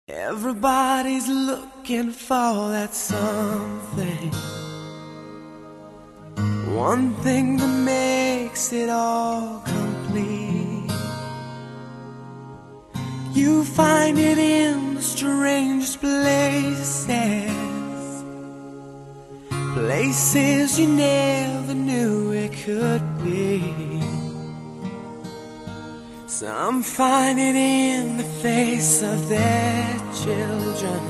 Everybody's looking for that something, one thing that makes it all complete. You find it in the strangest places, places you never knew it could be. Some find it in the face of their children,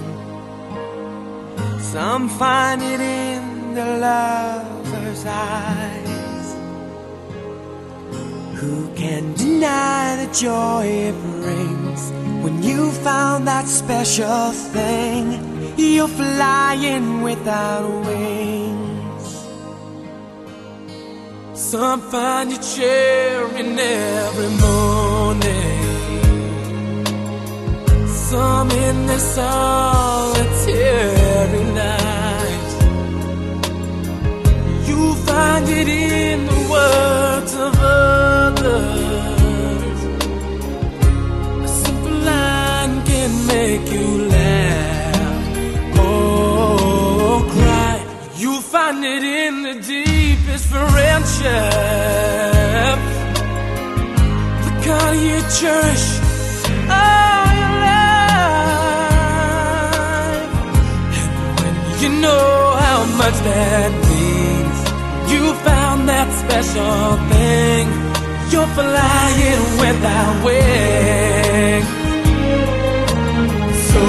some find it in the lover's eyes. Who can deny the joy it brings when you found that special thing? You're flying without wings. Some find you cheering every morning, some in their solitary night. You find it in the words of others. A simple line can make you laugh or cry. You find it in the deepest friendship, the kind you cherish all your life. And when you know how much that means, you found that special thing. You're flying without wings. So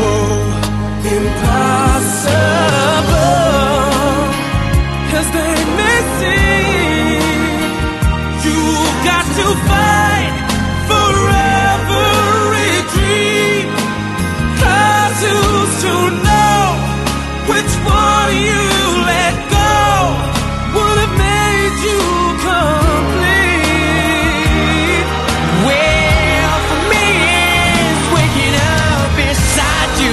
impossible as they may seem, you've got to fight for every dream. 'Cause who's to know which one you let go would have made you complete? Well, for me it's waking up beside you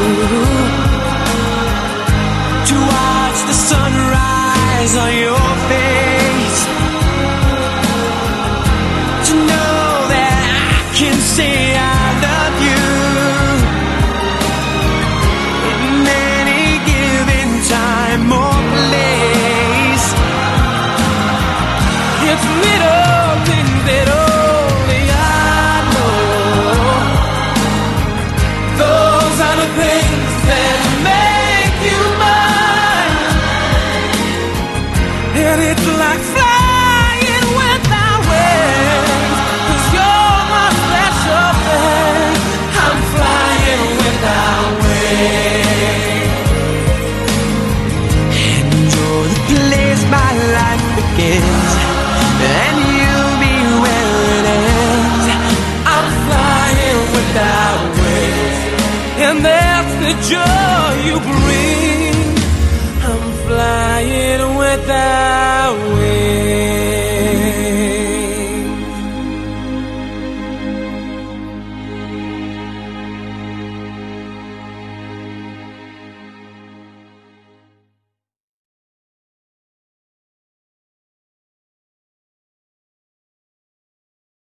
to watch the sunrise on your face, to know that I can say I love you in any given time or place. It's little things that only I know. Those are the things that make you mine. And it's like flying without wings, 'cause you're my special thing. I'm flying without wings. And you're the place my life begins, and you'll be where it ends. I'm flying without wings, and that's the joy.